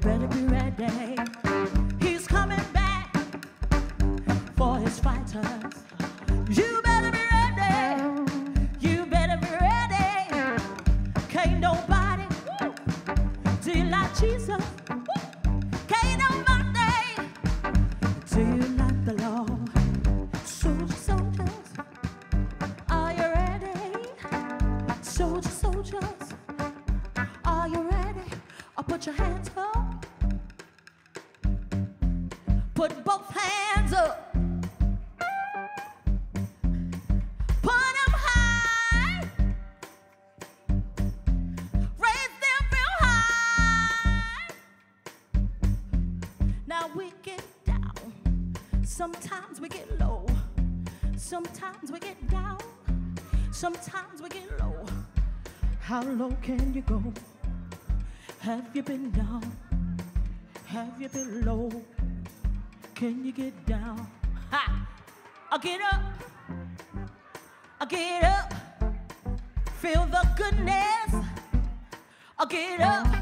better be ready. He's coming back for his fighters. You better be ready. You better be ready. Can't nobody do you like Jesus. Can't nobody do you like the Lord. Soldiers, soldiers, are you ready? Soldiers, soldiers, are you ready? Put your hands up. Put both hands up. Put them high. Raise them real high. Now we get down. Sometimes we get low. Sometimes we get down. Sometimes we get low. How low can you go? Have you been down? Have you been low? Can you get down? Ha! I'll get up. I'll get up. Feel the goodness. I'll get up.